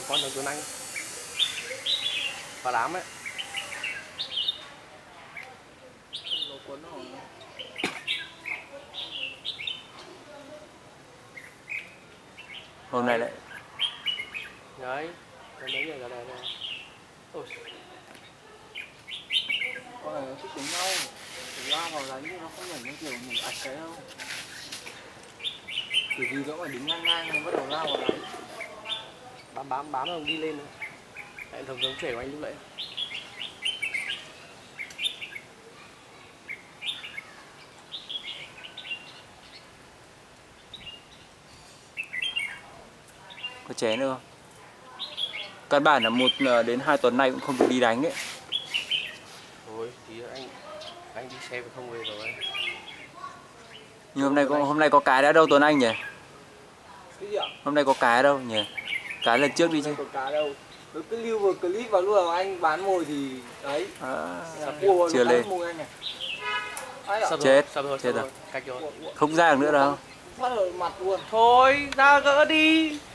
con thằng Tuấn Anh và đám ấy. Hôm nay lại Đấy, con đấy nhảy ra đây này. Ôi. Con này nó thích đánh nhau, la vào đánh thì nó không nhảy như kiểu mình ạch cái đâu. Kiểu gì nó phải đứng ngang ngang nó bắt đầu lao vào đánh. Bám rồi đi lên. Lại giống trẻ của anh lúc nãy. có chén nữa không? Căn bản là 1 đến 2 tuần nay cũng không được đi đánh ấy. Thôi thì anh đi xe về không về rồi. Nhưng hôm nay có cái đã đâu Tuấn Anh nhỉ? Cái gì ạ? Hôm nay có cái đâu nhỉ? Cái lần trước đi chứ. Có cá đâu. Nó cứ lưu vào clip vào lúc nào anh bán mồi thì đấy. Chưa lên. Anh này. Chết rồi. rồi. Không ra được nữa đâu. Phát ở mặt luôn. Thôi ra gỡ đi.